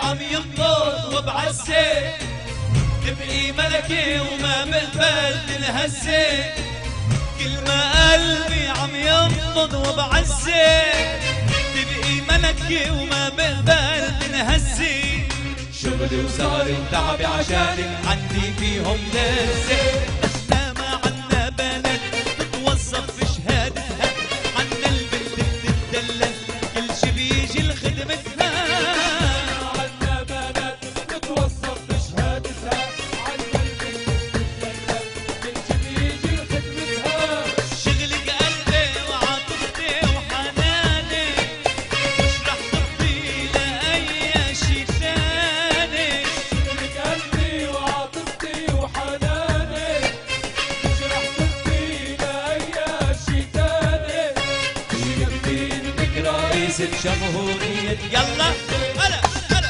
عم ينطر وبعزة، تبقي ملكي وما بقبل تنهزي. كل ما قلبي عم ينبض وبعزة، تبقي ملكي وما بقبل تنهزي. شغلي وسهري وتعبي عشانك عندي فيهم لذة. احنا ما عنا بنات تتوظف في شهادتها، عنا البنت بتتدلل كل شي بيجي لخدمتها. عنا بنات تتوظف في شهادتها، عنا البنت بتتدلل كل شي بيجي لخدمتها. شغلك قلبي وعاطفتي وحناني، مش رح تفضي لأي شي تاني. شغلك قلبي وعاطفتي وحناني، مش رح تفضي لأي شي تاني. يكفي انك رئيسة جمهورية. يلا هلا هلا.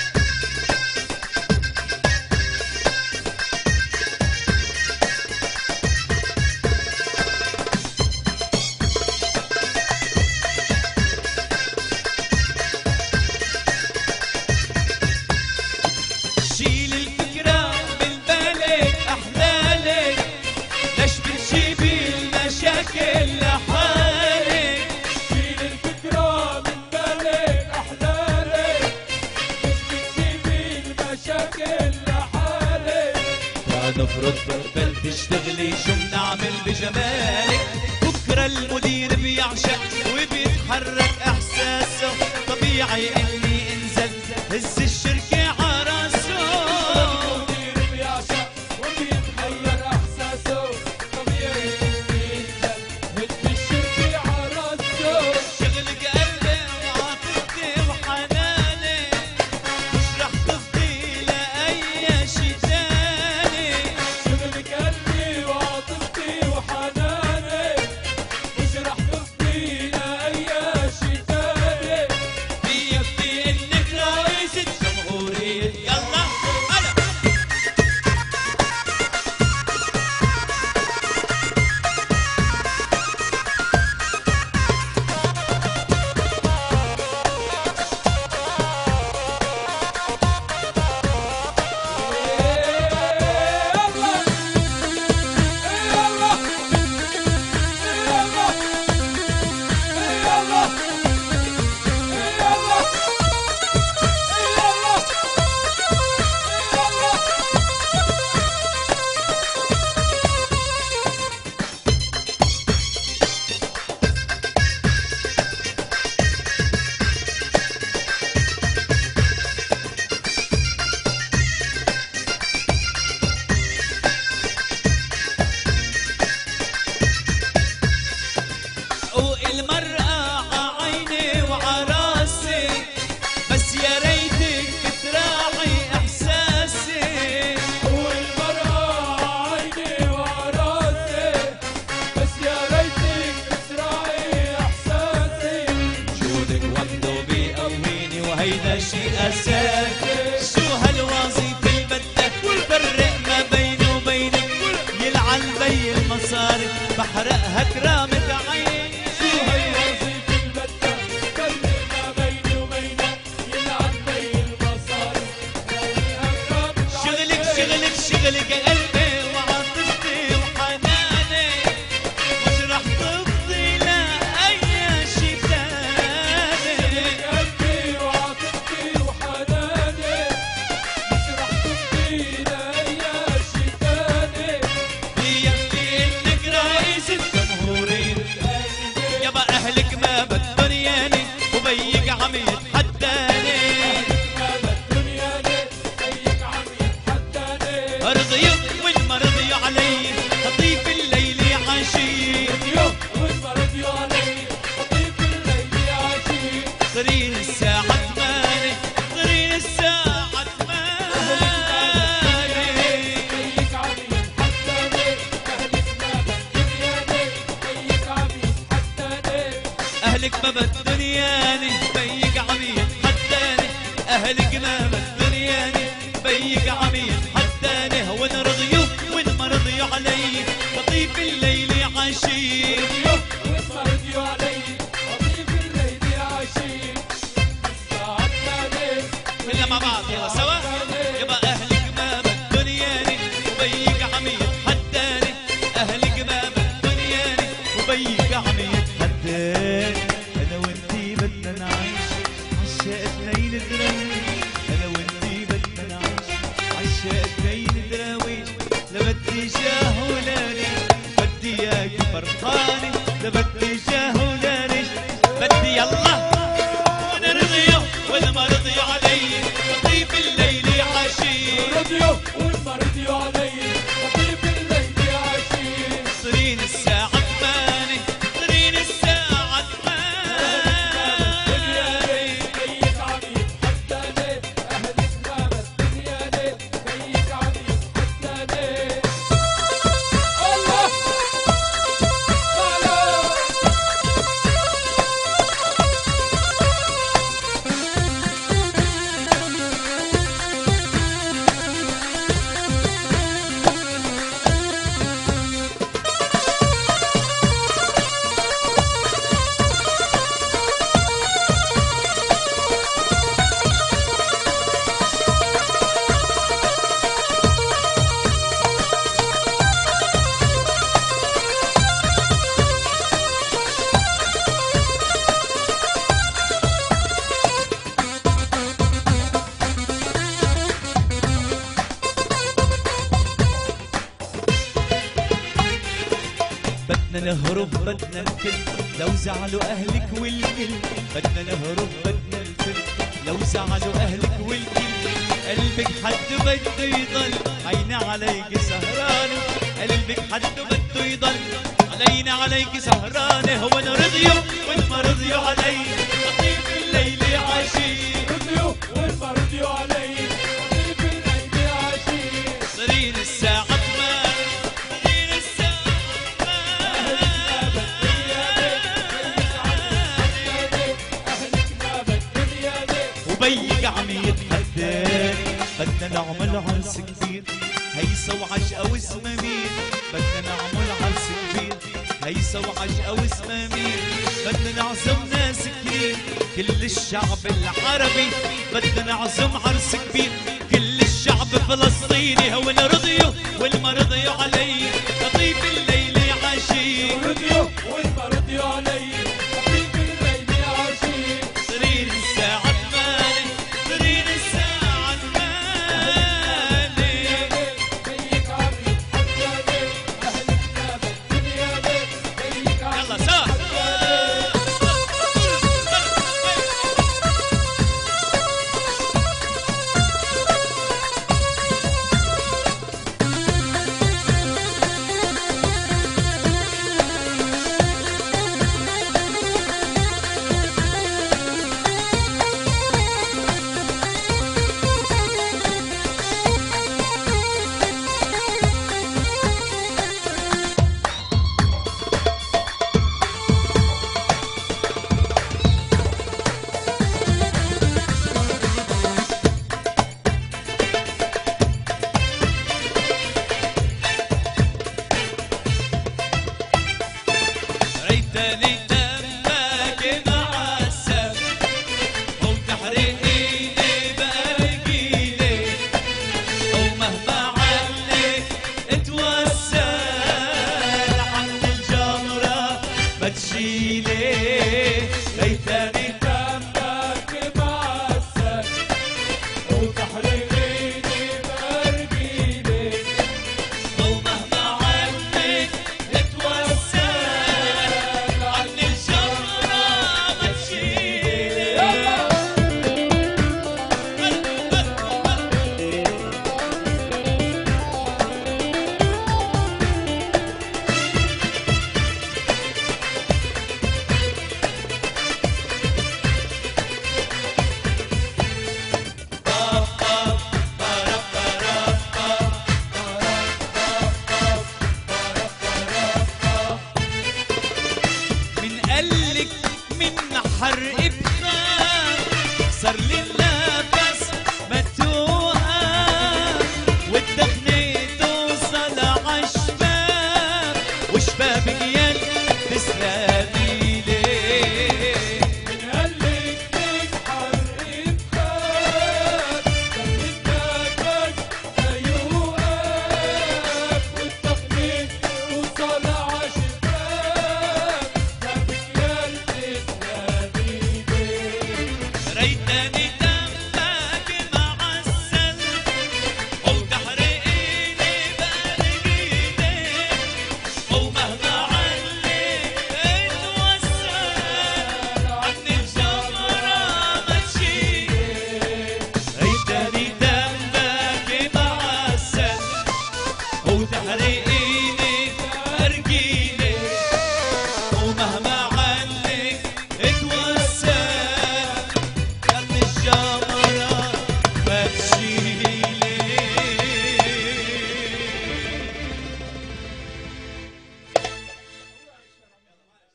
شيل الفكرة من بالك أحلالك، ليش بتجيبي المشاكل لحالك. شيل الفكرة من بالك أحلالك، مش بتجيبي المشاكل لحالك. نفرض بقبل تشتغلي شو بنعمل بجمالك. بكرة المدير بيعشق وبيتحرك إحساسه، طبيعي إني انزل هز الشركة عراسه. المدير بيعشق وبيتحير إحساسه، طبيعي إني ينزل هد الشركة عراسه. شغلك قلبي وعاطفتي وحناني، مش رح تفضي لأي شي تاني. شغلك قلبي وعاطفتي وحناني، مش رح تفضي لأي شي تاني. بيكفي إنك رئيسة جمهورية. يلا هلا. والمرأة ععيني وعراسي، بس يا ريتك تراعي إحساسي. والمرأة عيني وراسي، بس يا ريتك تراعي إحساسي. جودك وحده بيقويني وهيدا شي أساسي. شو هالوظيفة اللي بدك فرق ما بيني وبينك، يلعن بي المصاري بحرقها كرامة عيني. شو هالوظيفة اللي بدك فرق ما بيني وبينك، يلعن بي المصاري خليها كرامة شغلك عيني. شغلك شغلك قلبي وعاطفتي وحناني، مش رح تفضي لأي شي تاني. قلبي وعاطفتي وحناني، مش رح تفضي لأي شي تاني. بيكفي إنك رئيسة جمهورية. يابا أهلك ما بدهم ياني وبيك عم يتحداني. ما بالدنيا ليه زيك عم يتحداني. رضيوا وإن ما رضيوا علي خطيف الليل عشي. رضيوا وإن ما رضيوا علي خطيف الليل عشي. قرين الساعة 8، قرين الساعة 8. زيك عم يتحداني. أهلك ما بالدنيا ليه زيك عم يتحداني. أهلك ما بدهم ياني بيك عم يتحداني. أهلك ما بدهم ياني بيك عم يتحداني. وإن رضيوا وإن ما رضيوا علي خطيف الليل عشي. رضيوا وإن ما رضيوا علي خطيف الليل عشي. الساعة 8 ولا ما عشاقتنين دراويش انا وانتي بدنا نعيش عشاقتنين دراويش لا بدي جاه ولا ريش بدي اياكي فرحانة لا بدي جاه ولا ريش بدي يلا ونرضيه والما رضي علي لطيف الليل عشيق رضيوا والما رضيوا علي لطيف الليل عشيق صرين الساعة 8 صرين الساعة 8 كيك عم يتحداني أهل سلام الدنيا ليه كيك عم يتحداني الله بدنا نهرب بدنا الكل لو زعلوا اهلك والكل بدنا نهرب بدنا الكل لو زعلوا اهلك والكل قلبك حد بده يضل عيني عليك سهرانة قلبك حد بده يضل علينا عليك سهرانة هو انا رضيوا والما رضيوا علي لطيف الليل عشيق رضيوا والما رضيوا علي لطيف الليل عشيق صرين الساعة 8 صرين الساعة 8 وبيك عم يتحداني بدنا نعمل عرس كبير هيصة وعشقة واسمامير بدنا نعمل عرس كبير هيصة وعشقة واسمامير بدنا نعزم ناس كتير كل الشعب العربي بدنا نعزم عرس كبير كل الشعب فلسطيني هو اللي رضيوا والما رضيوا علي لطيف الليل عشيق رضيوا